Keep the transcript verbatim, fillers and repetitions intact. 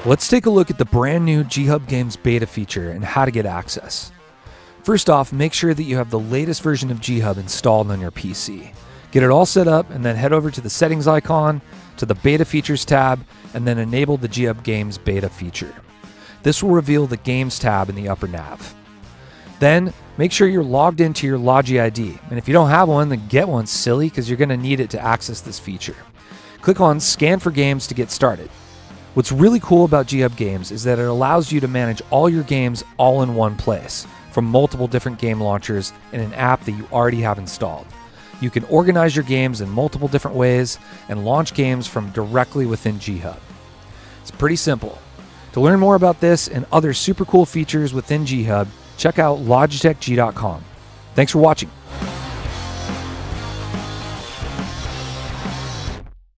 Let's take a look at the brand new G Hub Games beta feature and how to get access. First off, make sure that you have the latest version of G Hub installed on your P C. Get it all set up and then head over to the settings icon, to the beta features tab, and then enable the G Hub Games beta feature. This will reveal the Games tab in the upper nav. Then, make sure you're logged into your Logi I D, and if you don't have one, then get one, silly, because you're going to need it to access this feature. Click on Scan for Games to get started. What's really cool about G Hub Games is that it allows you to manage all your games all in one place, from multiple different game launchers in an app that you already have installed. You can organize your games in multiple different ways and launch games from directly within G Hub. It's pretty simple. To learn more about this and other super cool features within G Hub, check out logitech g dot com. Thanks for watching.